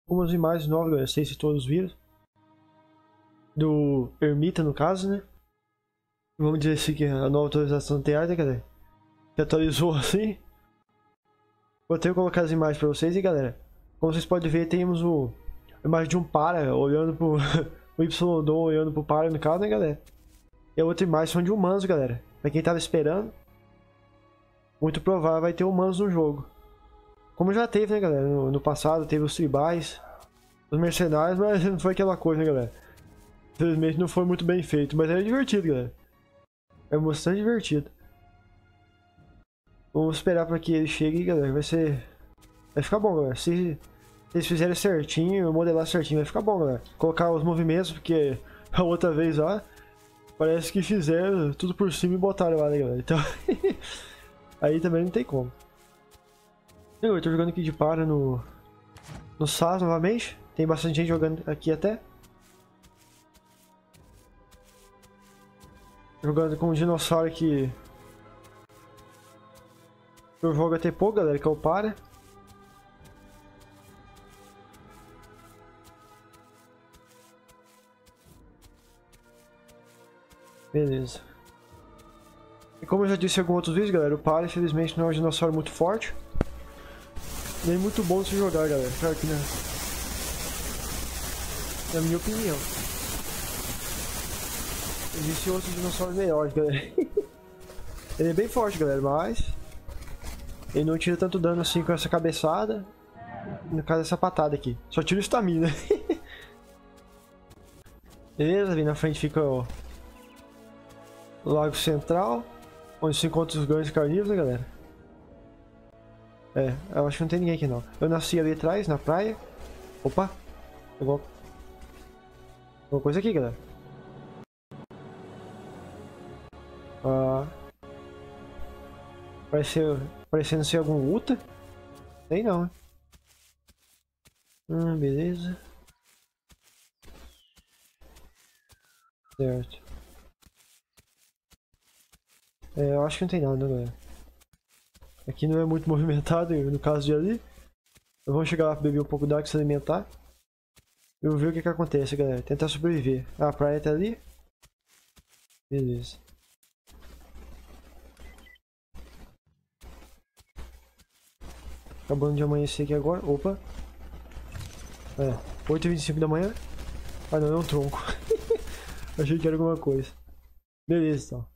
algumas imagens novas, galera. Não sei se todos viram. Do Ermita, no caso, né? Vamos dizer assim que a nova atualização tem né, galera? Que atualizou assim. Vou até colocar as imagens pra vocês, e galera. Como vocês podem ver, temos a imagem de um para olhando pro... o Y-Dom olhando pro para, no caso, né, galera? E a outra imagem são de humanos, galera. Pra quem tava esperando, muito provável vai ter humanos no jogo. Como já teve, né, galera? No passado teve os tribais, os mercenários, mas não foi aquela coisa, né, galera? Infelizmente não foi muito bem feito, mas é divertido, galera. É bastante divertido. Vamos esperar para que ele chegue, galera. Vai ficar bom, galera. Se eles fizerem certinho, modelar certinho, vai ficar bom, galera. Colocar os movimentos, porque a outra vez lá, parece que fizeram tudo por cima e botaram lá, né, galera? Então, aí também não tem como. Eu tô jogando aqui de para no SAS novamente. Tem bastante gente jogando aqui até. Jogando com um dinossauro que eu jogo até pouco, galera, que é o para. Beleza. E como eu já disse em alguns outros vídeos, galera, o para infelizmente não é um dinossauro muito forte. Nem muito bom de se jogar, galera. Claro que não. Na minha opinião. Existem outros dinossauros melhores, galera. Ele é bem forte, galera, mas ele não tira tanto dano assim com essa cabeçada. No caso, essa patada aqui. Só tira o estamina. Beleza, ali na frente fica o Lago Central, onde se encontra os grandes carnívoros, né, galera? É, eu acho que não tem ninguém aqui não. Eu nasci ali atrás, na praia. Opa! Pegou alguma coisa aqui, galera. Parecendo ser algum Uta. Sei não, né? Beleza. Certo. Eu acho que não tem nada, né, galera? Aqui não é muito movimentado, no caso de ali. Vamos chegar lá pra beber um pouco d'água e se alimentar. E ver o que acontece, galera. Tentar sobreviver. A praia tá ali. Beleza. Acabando de amanhecer aqui agora. Opa. 8h25 da manhã. Ah não, é um tronco. Achei que era alguma coisa. Beleza, então.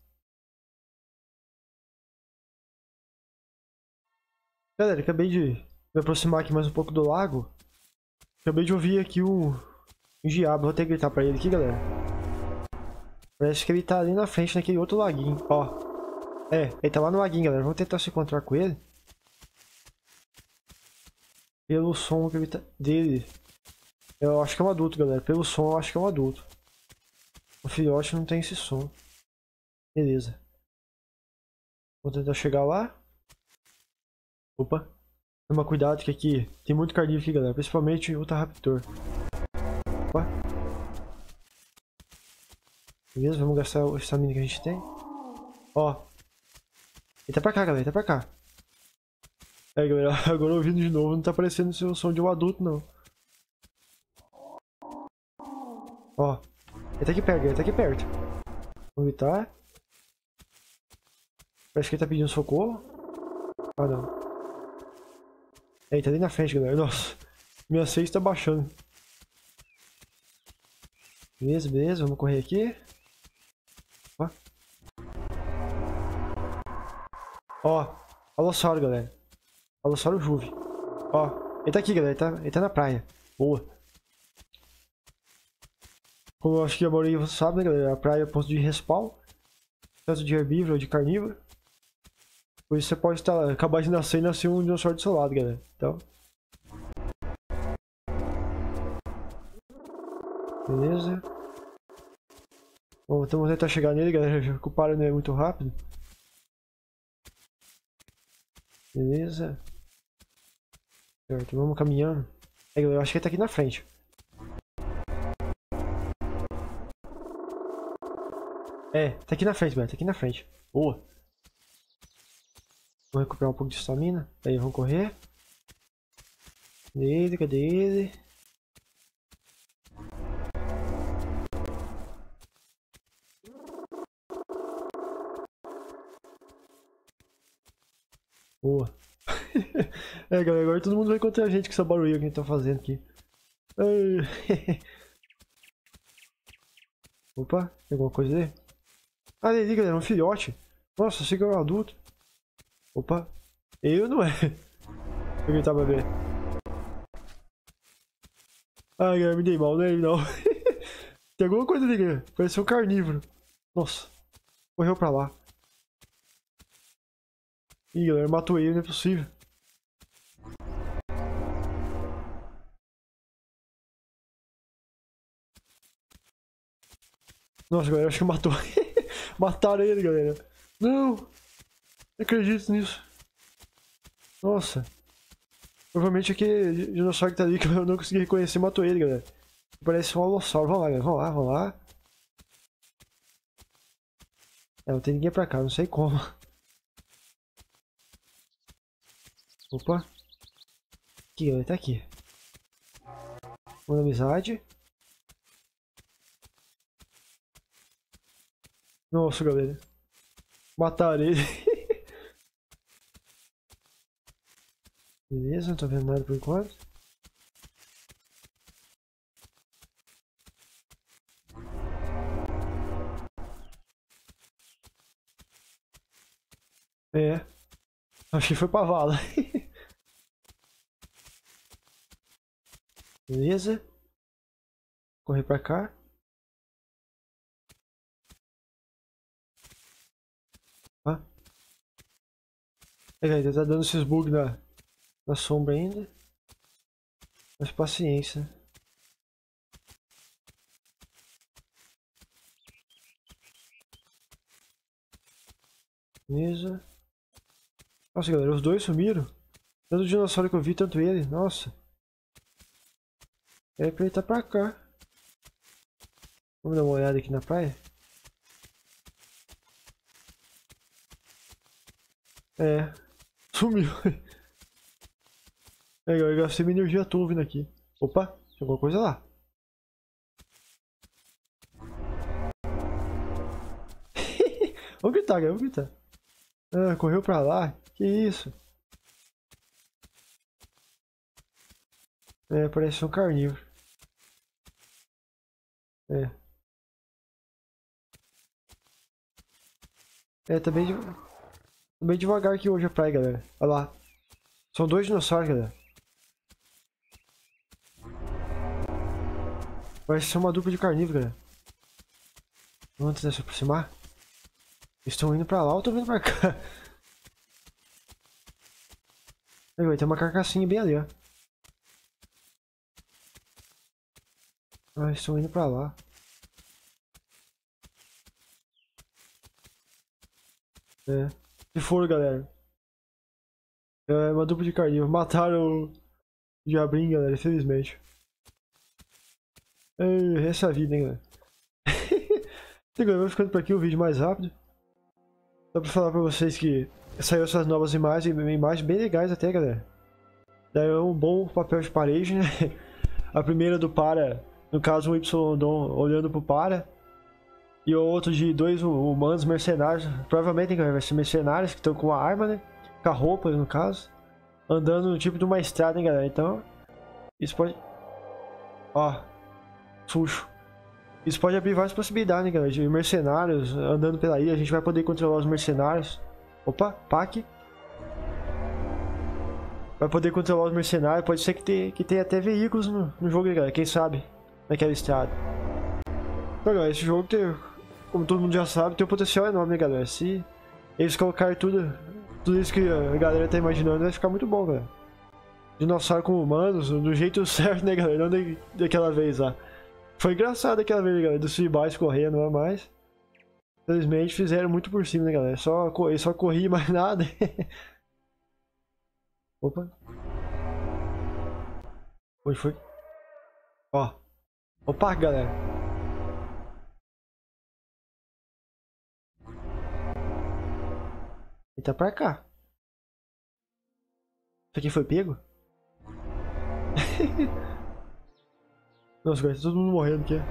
Galera, acabei de me aproximar aqui mais um pouco do lago. Acabei de ouvir aqui um diabo. Vou até gritar pra ele aqui, galera. Parece que ele tá ali na frente, naquele outro laguinho. Ó. Ele tá lá no laguinho, galera. Vamos tentar se encontrar com ele. Pelo som que ele tá... dele. Eu acho que é um adulto, galera. Pelo som, eu acho que é um adulto. O filhote não tem esse som. Beleza. Vou tentar chegar lá. Opa. Toma cuidado que aqui tem muito carnívoro aqui, galera. Principalmente o Ultraraptor. Opa. Beleza, vamos gastar o estamina que a gente tem. Ó. Ele tá pra cá, galera. Ele tá pra cá. Galera. Agora ouvindo de novo. Não tá parecendo o som de um adulto, não. Ó. Ele tá aqui perto, ele tá aqui perto. Vamos evitar. Parece que ele tá pedindo socorro. Ah, não. Ele tá ali na frente, galera. Nossa. Minha 6 tá baixando. Beleza, beleza. Vamos correr aqui. Ó. Alossauro, galera. Alossauro Juve. Ó. Ele tá aqui, galera. Ele tá na praia. Boa. Como eu acho que a maioria você sabe, né, galera? A praia é ponto de respawn. Tanto de herbívoro ou de carnívoro. Por isso você pode acabar de nascer e nascer um dinossauro do seu lado, galera. Então. Beleza. Bom, então vamos tentar chegar nele, galera. Já que o para não é muito rápido. Beleza. Certo, vamos caminhando. Galera, eu acho que ele tá aqui na frente. Tá aqui na frente, galera. Tá aqui na frente. Boa. Vou recuperar um pouco de estamina. Aí, vamos correr. Cadê ele? Cadê ele? Boa. É, galera, agora todo mundo vai encontrar a gente com essa barulhinha que a gente tá fazendo aqui. Ai. Opa, tem alguma coisa ali? Ah, ali, galera, um filhote. Nossa, esse aqui é um adulto. Opa, eu não é. Vou gritar pra ver. Ai, galera, me dei mal, não é ele não. Tem alguma coisa ali, galera. Parece um carnívoro. Nossa, correu pra lá. Ih, galera, matou ele, não é possível. Nossa, galera, acho que matou. Mataram ele, galera. Não! Não acredito nisso. Nossa. Provavelmente aquele dinossauro que tá ali que eu não consegui reconhecer matou ele, galera. Parece um alossauro. Vamos lá, galera. Vamos lá, vamos lá. É, não tem ninguém pra cá, não sei como. Opa. Aqui, galera, tá aqui. Manda amizade. Nossa, galera. Mataram ele. Beleza, não tô vendo nada por enquanto. É. Acho que foi pra vala. Beleza. Correr pra cá. Ah. É, galera, tá dando esses bugs na sombra ainda. Mas paciência. Beleza. Nossa, galera, os dois sumiram. Tanto o dinossauro que eu vi, tanto ele. Nossa. É pra ele tá pra cá. Vamos dar uma olhada aqui na praia? É. Sumiu. É, galera, eu gastei minha energia toda vindo aqui. Opa, tem alguma coisa lá. Vamos gritar, galera, vamos gritar. Ah, correu pra lá. Que isso? É, parece um carnívoro. É. É, tá bem devagar aqui hoje a praia, galera. Olha lá. São dois dinossauros, galera. Parece ser uma dupla de carnívoro, galera. Vamos tentar se aproximar. Eles estão indo pra lá ou estão vindo pra cá? Aí, vai ter uma carcassinha bem ali, ó. Ah, eles estão indo pra lá. É. Se for, galera. É uma dupla de carnívoro. Mataram o diabrinho, galera, infelizmente. Essa é a vida, hein, galera. Então, galera, vou ficando por aqui o vídeo mais rápido. Só pra falar pra vocês que saiu essas novas imagens bem legais até, galera. Daí é um bom papel de parede, né? A primeira do Para, no caso um Ipsilondon olhando pro Para. E o outro de dois humanos mercenários, provavelmente vai ser mercenários que estão com a arma, né? Com a roupa, no caso. Andando no tipo de uma estrada, hein, galera. Então, isso pode... Ó, sujo. Isso pode abrir várias possibilidades, né, galera? De mercenários andando pela ilha, a gente vai poder controlar os mercenários. Opa, PAC. Vai poder controlar os mercenários, pode ser que tenha até veículos no jogo, né, galera? Quem sabe, naquela estrada. Então, galera, esse jogo tem, como todo mundo já sabe, tem um potencial enorme, né, galera? Se eles colocarem tudo isso que a galera tá imaginando, vai ficar muito bom, galera. Dinossauro com humanos, do jeito certo, né, galera? Não daquela vez lá. Foi engraçado aquela vez, galera, dos tribais correndo, não é mais. Infelizmente fizeram muito por cima, né, galera? Só corri mais nada. Opa. Onde foi? Ó. Opa, galera. Ele tá pra cá. Isso aqui foi pego? Nossa, galera, tá todo mundo morrendo aqui.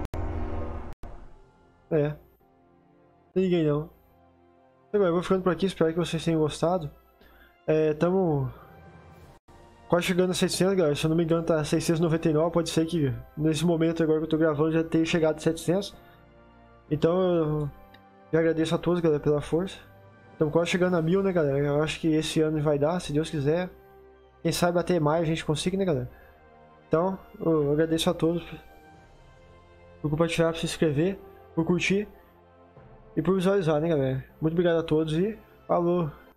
É. Não tem ninguém não. Agora eu vou ficando por aqui, espero que vocês tenham gostado. Tamo quase chegando a 600, galera. Se eu não me engano tá 699, pode ser que nesse momento agora que eu tô gravando já tenha chegado a 700. Então eu já agradeço a todos, galera, pela força. Estamos quase chegando a 1000, né, galera? Eu acho que esse ano vai dar, se Deus quiser. Quem sabe até mais a gente consiga, né, galera? Então, eu agradeço a todos por compartilhar, por se inscrever, por curtir e por visualizar, né, galera? Muito obrigado a todos e falou!